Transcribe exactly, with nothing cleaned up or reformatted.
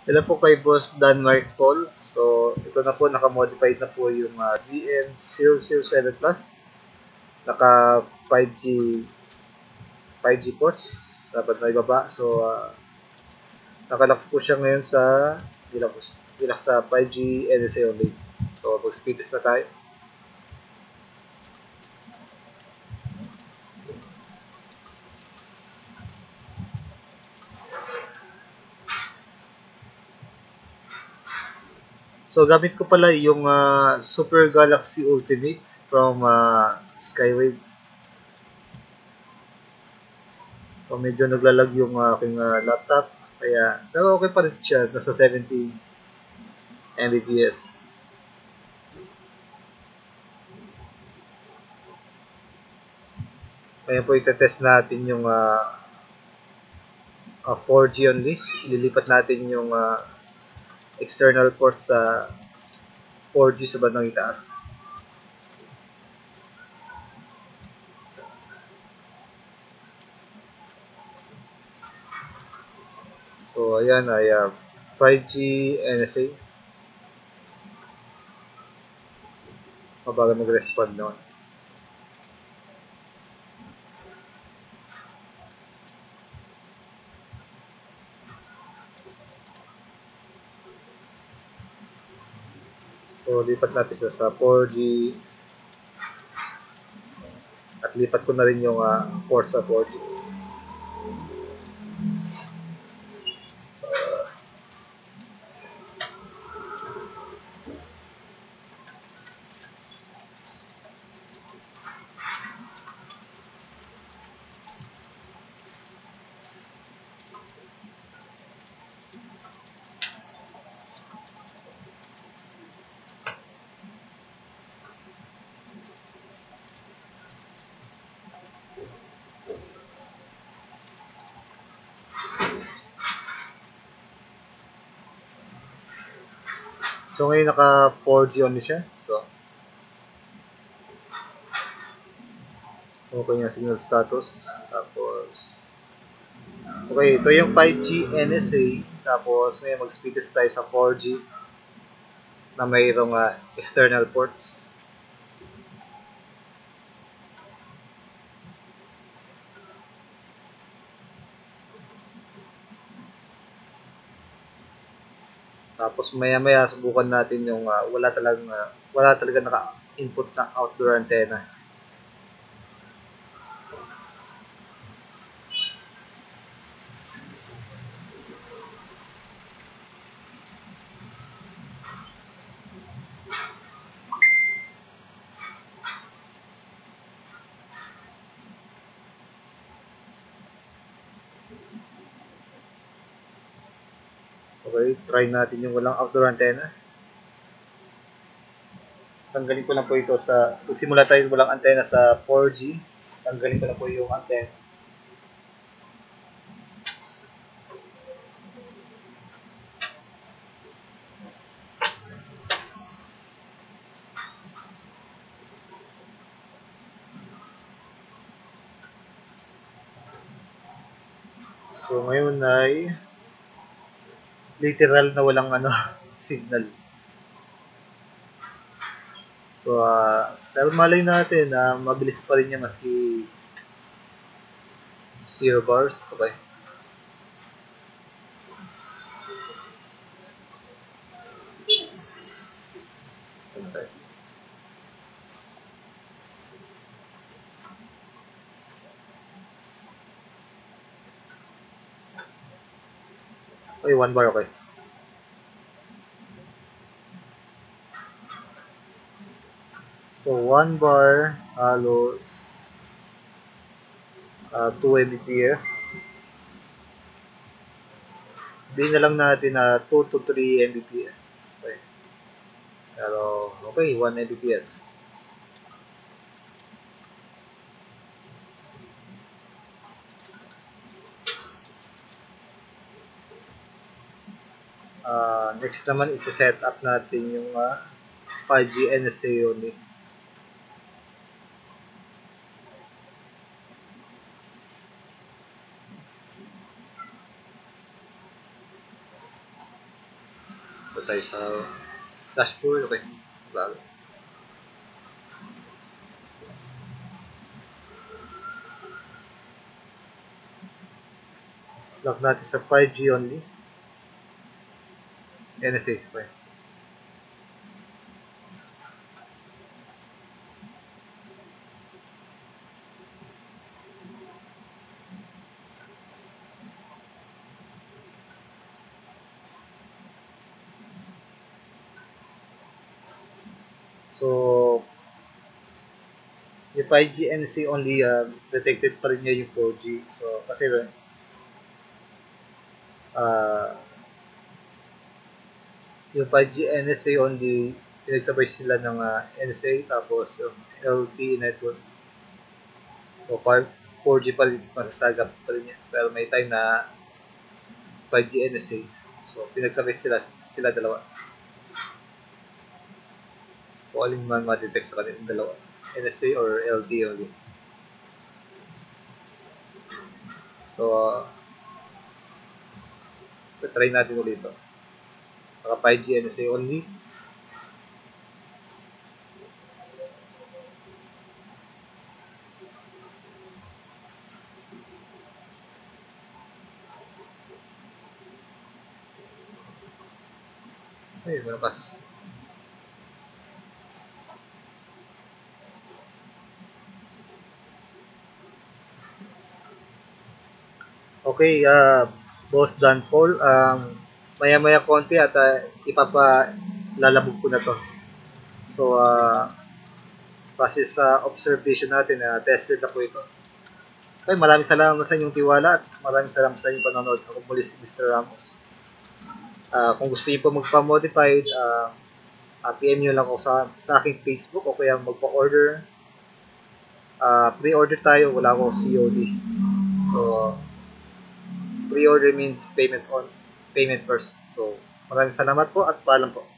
Hello po kay Boss Danmark Paul. So, ito na po, naka-modified na po yung uh, V N zero zero seven Plus. Naka five G five G ports sa bandang ibaba. So, uh, nakalock po siya ngayon sa dilak, dilak sa five G N S A only. So, mag-speed test na tayo. So, gamit ko pala yung uh, Super Galaxy Ultimate from uh, Skywave. So, medyo naglalag yung aking uh, laptop. Kaya, pero okay pa rin siya. Nasa seventy Mbps. Kaya po itetest natin yung uh, uh, four G only. Lilipat natin yung uh, external port sa four G sa bandang itaas. So, ayan ay uh, five G N S A. Mabagal mag-respond naman. So, lipat natin sa, sa four G. At lipat ko na rin yung uh, port sa four G. So, ngayon naka four G only siya. So, okay yung signal status. Tapos, okay, ito yung five G N S A. Tapos, ngayon mag-speed test tayo sa four G na mayroong uh, external ports. Tapos maya-maya subukan natin yung uh, wala talagang uh, wala talaga naka-input na outdoor antenna. Okay, try natin yung walang outdoor antenna. Tanggalin ko lang po ito sa, magsimula tayo walang antenna sa four G. Tanggalin ko lang po yung antenna. So ngayon ay literal na walang ano signal. So, uh, pero malay natin na uh, mabilis pa rin niya maski zero bars. Okay. Okay. Okay, one bar, okay. So, one bar halos uh, two Mbps. Hindi na lang natin na uh, two to three Mbps. Okay. Pero, okay, one Mbps. Uh, next naman, isa-set up natin yung uh, five G N S A only. Ito tayo sa dashboard. Okay. Bago. Lock natin sa five G only. N S A. Okay. So, yung five G N S A only, uh, detected pa rin niya yung four G. So, kasi, uh, yung five G N S A only, pinagsabay sila ng uh, N S A, tapos yung L T E network. So, four G pa rin, masasagap pa rin niya. Pero may time na five G N S A. So, pinagsabay sila, sila dalawa. Kung alin man ma-detect sa kanilang dalawa. N S A or L T E only. So, uh, try natin ulit ito. Naka five G N S A only. Ay, malakas. Okay, uh, Boss Dan Paul, um, maya-maya konti at uh, ipapalalabog ko na to. So, uh, base sa observation natin, uh, tested na po ito. Okay, maraming salamat sa inyong tiwala at maraming salamat sa inyong panonood. Ako muli si Mister Ramos. Uh, kung gusto niyo po magpa-modified, uh, uh, P M nyo lang ako sa, sa aking Facebook o kaya magpa-order. Uh, pre-order tayo, wala ako C O D. So, pre-order means payment on payment first. So, maraming salamat po at paalam po.